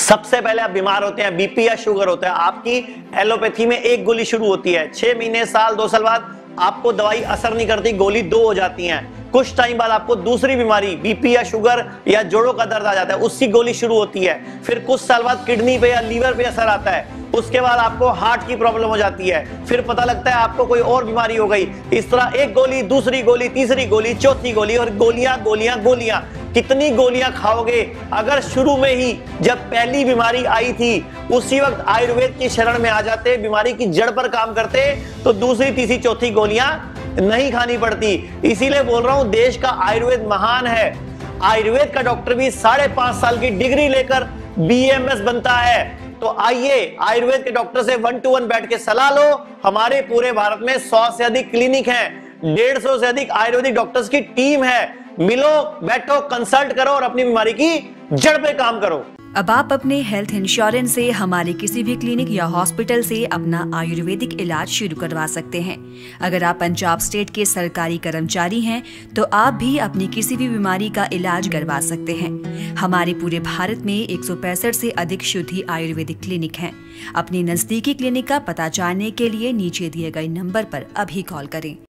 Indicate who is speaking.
Speaker 1: सबसे पहले आप बीमार होते हैं, बीपी या शुगर होता है, आपकी एलोपैथी में एक गोली शुरू होती है, 6 महीने, साल, 2 साल बाद आपको दवाई असर नहीं करती, गोली 2 हो जाती है। कुछ टाइम बाद आपको दूसरी बीमारी बीपी या शुगर या जोड़ों का दर्द आ जाता है, उसकी गोली शुरू होती है। फिर कुछ साल बाद किडनी पे या लीवर पे असर आता है, उसके बाद आपको हार्ट की प्रॉब्लम हो जाती है, फिर पता लगता है आपको कोई और बीमारी हो गई। इस तरह एक गोली, दूसरी गोली, तीसरी गोली, चौथी गोली, और गोलियां गोलियां गोलियां। कितनी गोलियां खाओगे? अगर शुरू में ही जब पहली बीमारी आई थी उसी वक्त आयुर्वेद की शरण में आ जाते, बीमारी की जड़ पर काम करते, तो दूसरी, तीसरी, चौथी गोलियां नहीं खानी पड़ती। इसीलिए बोल रहा हूं, देश का आयुर्वेद महान है। आयुर्वेद का डॉक्टर भी 5.5 साल की डिग्री लेकर BAMS बनता है। तो आइए आयुर्वेद के डॉक्टर से 1 to 1 बैठ के सलाह लो। हमारे पूरे भारत में 100 से अधिक क्लिनिक हैं, 150 से अधिक आयुर्वेदिक डॉक्टर्स की टीम है। मिलो, बैठो, कंसल्ट करो और अपनी बीमारी की जड़ पे काम करो।
Speaker 2: अब आप अपने हेल्थ इंश्योरेंस से हमारे किसी भी क्लिनिक या हॉस्पिटल से अपना आयुर्वेदिक इलाज शुरू करवा सकते हैं। अगर आप पंजाब स्टेट के सरकारी कर्मचारी हैं तो आप भी अपनी किसी भी बीमारी का इलाज करवा सकते हैं। हमारे पूरे भारत में 165 से अधिक शुद्ध आयुर्वेदिक क्लिनिक हैं। अपने नजदीकी क्लिनिक का पता जानने के लिए नीचे दिए गए नंबर पर अभी कॉल करें।